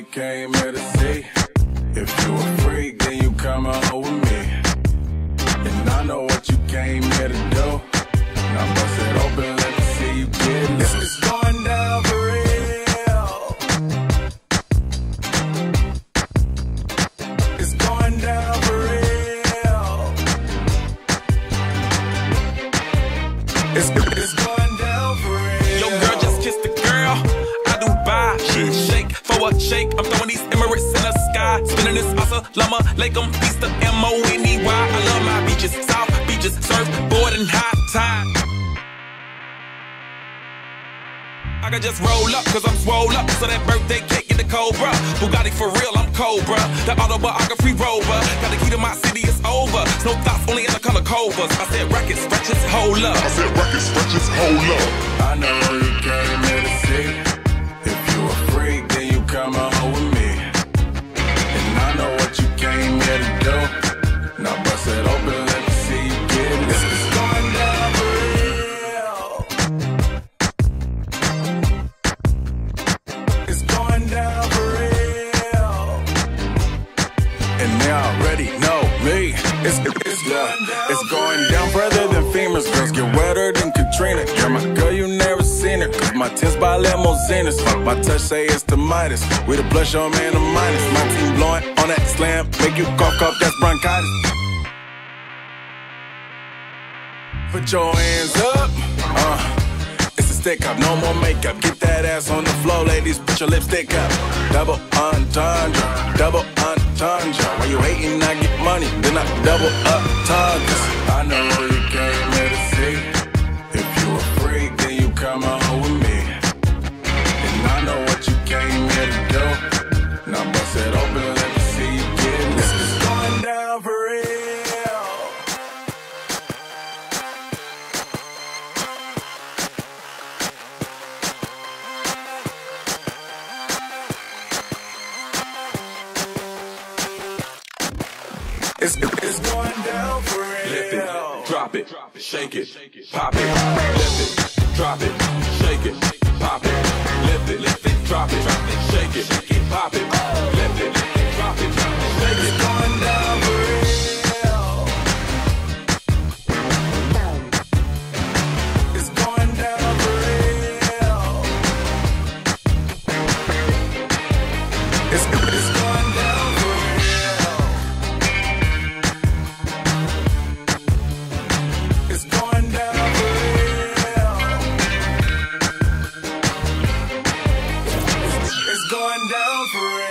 came here to see. If you a freak, then you come home with me. And I know what you came here to do. Now bust it open, let me see you get loose. It's going down for real. It's going down for real. It's going down for real. Yo, girl, just kissed the girl. I do buy shit, shake for a shake. I'm throwing these Emirates in the sky, spinning this Lama, Lakem, Beast of M-O-N-E-Y. I love my beaches, South beaches, surfboard and high tide. I can just roll up, cause I'm swole up. So that birthday cake in the Cobra. Bugatti for real, I'm Cobra. That autobiography rover. Got the key to my city, it's over. No thoughts, only in the color Cobras. I said records, stretches, hold up. I said records, stretches, hold up. I know you came here to see. If you a freak, then you come home with me. And I know what you came here to do. Now bust it open, let me see you get loose. It's going down for real. It's going down for real. And they already know me. It's going down further than femurs. Girls get wetter than Katrina. You're my girl, you never seen her. Cause my tents by limousines. My touch say it's the Midas. We the blush on man, the minus. My team blowing on that slam. Make you cough, that's bronchitis. Put your hands up. It's a stick up, no more makeup. Get that ass on the floor, ladies. Put your lipstick up. Double entendre, double entendre. Why you hating? I get money, then I double up tundras. I know you came here to see. If you a freak, then you come home with me. And I know what you came here to do. Now bust it open, let me see you get loose. It's going down for real. It's going down for real. Lift it, drop it, shake it, pop it. Lift it, drop it, shake it, pop it. Lift it, drop it, shake it, pop it. Lift it, drop it, shake it. It's going down for real. It's going down for real. It's going down for real. It's going down for real. It's going down for real.